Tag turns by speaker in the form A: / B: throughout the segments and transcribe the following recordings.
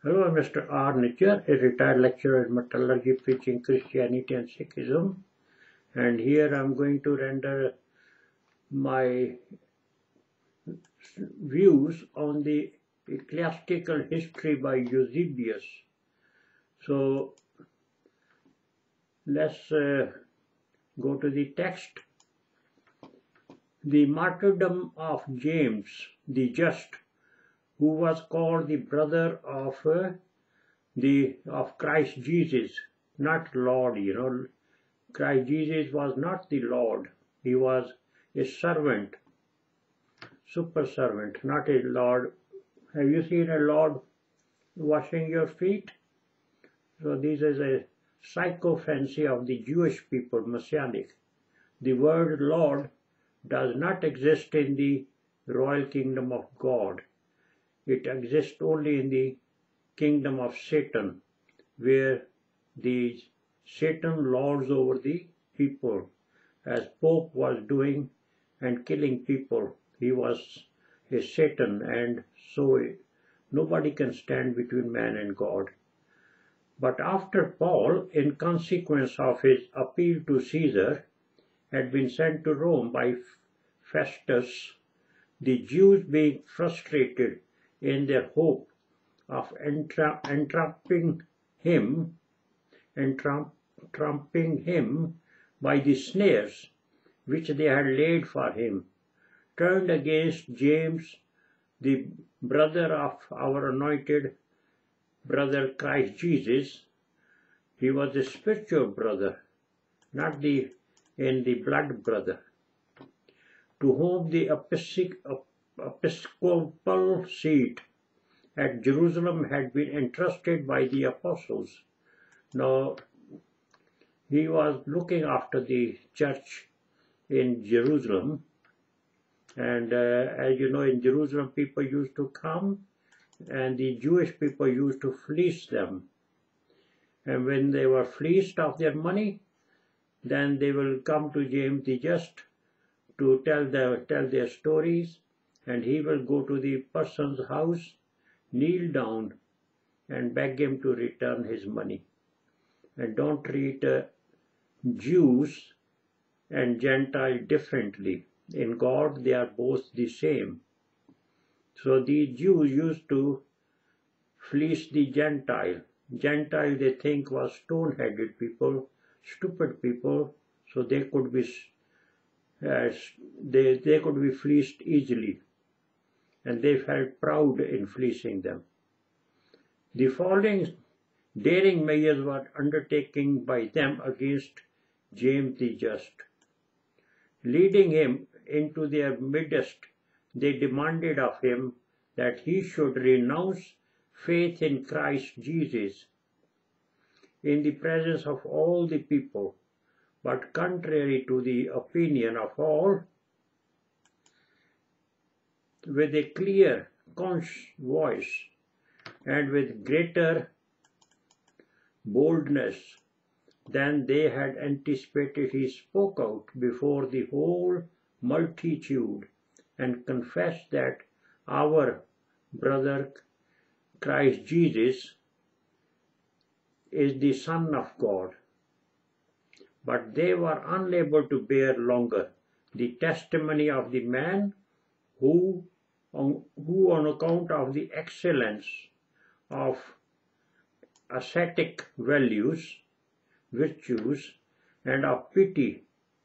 A: Hello, I'm Mr. R. Nityar, a retired lecturer in metallurgy preaching Christianity and Sikhism. And here I'm going to render my views on the ecclesiastical history by Eusebius. So let's go to the text. The martyrdom of James the Just, who was called the brother of Christ Jesus, not Lord. Christ Jesus was not the Lord. He was a servant, super servant, not a Lord. Have you seen a Lord washing your feet? So this is a sycophancy of the Jewish people, Messianic. The word Lord does not exist in the royal kingdom of God. It exists only in the kingdom of Satan, where the Satan lords over the people, as Pope was doing and killing people. He was a Satan, and so nobody can stand between man and God. But after Paul, in consequence of his appeal to Cæsar, had been sent to Rome by Festus, the Jews being frustrated in their hope of entrapping him by the snares which they had laid for him, turned against James, the brother of our anointed brother Christ Jesus. He was a spiritual brother, not in the blood brother, to whom the episcopal seat at Jerusalem had been entrusted by the apostles. Now, he was looking after the church in Jerusalem, and as you know, in Jerusalem people used to come and the Jewish people used to fleece them, and when they were fleeced of their money, then they will come to James the Just to tell their stories, and he will go to the person's house, kneel down and beg him to return his money. And don't treat Jews and Gentiles differently. In God they are both the same. So the Jews used to fleece the Gentile. Gentile they think was stone-headed people, stupid people, so they could be fleeced easily, and they felt proud in fleecing them. The following daring measures were undertaken by them against James the Just. Leading him into their midst, they demanded of him that he should renounce faith in Christ Jesus in the presence of all the people, but contrary to the opinion of all, with a clear, conscious voice and with greater boldness than they had anticipated, he spoke out before the whole multitude and confessed that our brother Christ Jesus is the Son of God. But they were unable to bear longer the testimony of the man who on account of the excellence of ascetic virtues, and of piety,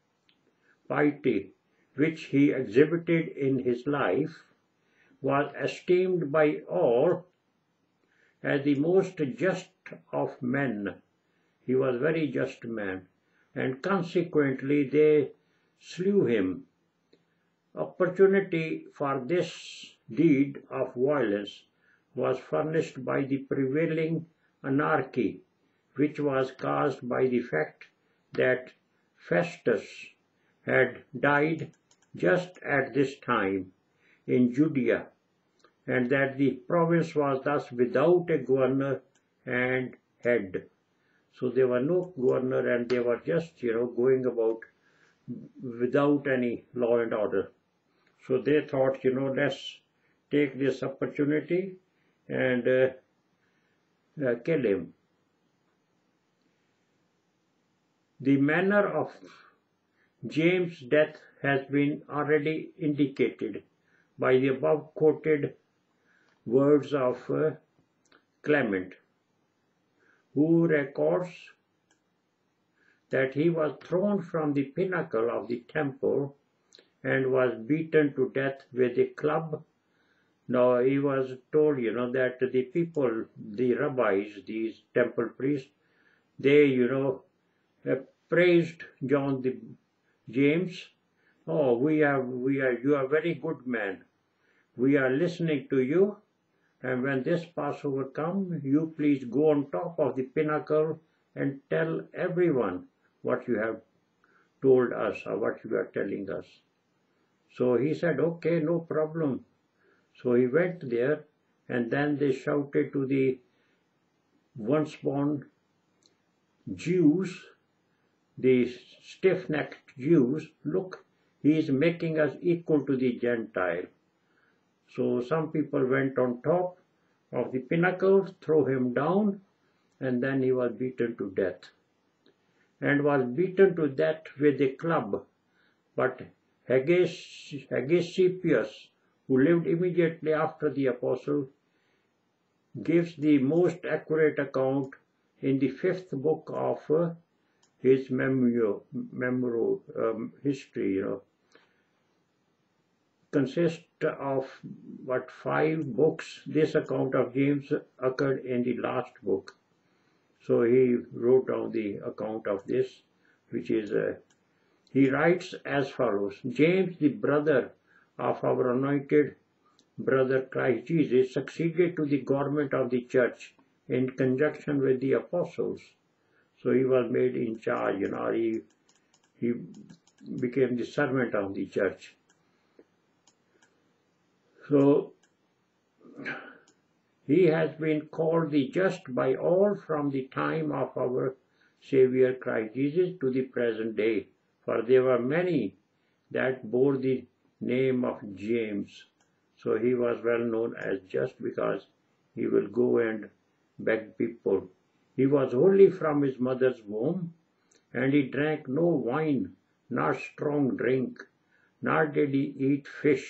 A: which he exhibited in his life, was esteemed by all as the most just of men. He was a very just man, and consequently they slew him. Opportunity for this deed of violence was furnished by the prevailing anarchy, which was caused by the fact that Festus had died just at this time in Judea, and that the province was thus without a governor and head. So there was no governor, and they were just, going about without any law and order. So they thought, let's take this opportunity and kill him. The manner of James' death has been already indicated by the above quoted words of Clement, who records that he was thrown from the pinnacle of the temple and was beaten to death with a club. Now he was told, that the people, the rabbis, these temple priests, they, praised James. Oh, you are a very good man. We are listening to you. And when this Passover comes, you please go on top of the pinnacle and tell everyone what you have told us or what you are telling us. So he said, okay, no problem. So he went there, and then they shouted to the once born Jews, the stiff-necked Jews, look, he is making us equal to the Gentile. So some people went on top of the pinnacle, threw him down, and then he was beaten to death. And was beaten to death with a club. But Hegesippus, who lived immediately after the apostle, gives the most accurate account in the 5th book of his history. Consists of 5 books. This account of James occurred in the last book. So he wrote down the account of this, which is, he writes as follows: James, the brother of our anointed brother Christ Jesus, succeeded to the government of the church in conjunction with the apostles. So he was made in charge, he became the servant of the church. So he has been called the just by all from the time of our Saviour Christ Jesus to the present day. For there were many that bore the name of James. So he was well known as just because he will go and beg people. He was holy from his mother's womb, and he drank no wine, nor strong drink, nor did he eat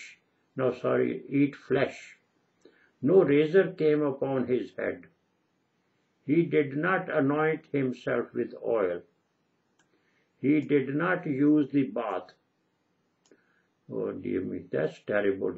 A: flesh. No razor came upon his head. He did not anoint himself with oil. He did not use the bath. Oh dear me, that's terrible,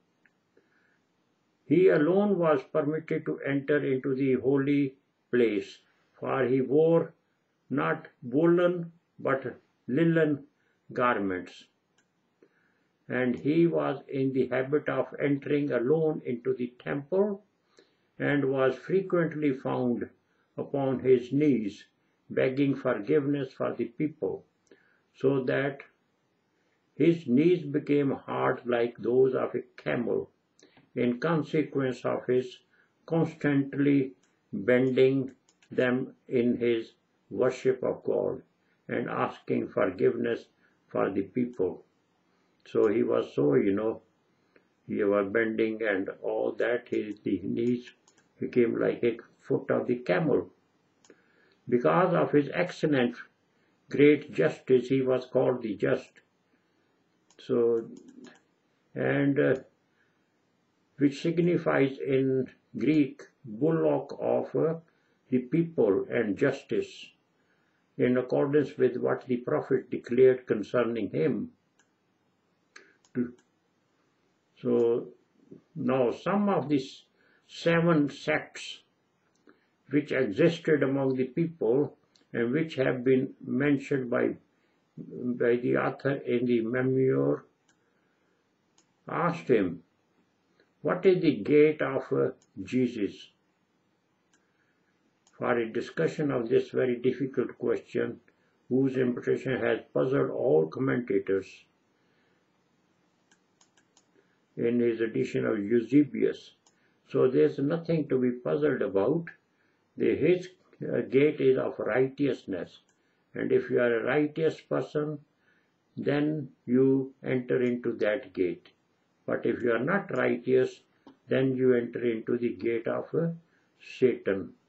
A: He alone was permitted to enter into the holy place, for he wore not woolen but linen garments. And he was in the habit of entering alone into the temple, and was frequently found upon his knees, begging forgiveness for the people, so that his knees became hard like those of a camel, in consequence of his constantly bending them in his worship of God and asking forgiveness for the people. So he was so, he was bending and all that, the knees became like a foot of the camel. Because of his excellent, great justice, he was called the just. So, and which signifies in Greek bullock of the people and justice, in accordance with what the prophet declared concerning him. So now some of these 7 sects which existed among the people and which have been mentioned by the author in the memoir, asked him, what is the gate of Jesus? For a discussion of this very difficult question, whose interpretation has puzzled all commentators, in his edition of Eusebius. So there's nothing to be puzzled about. His gate is of righteousness. And if you are a righteous person, then you enter into that gate. But if you are not righteous, then you enter into the gate of Satan.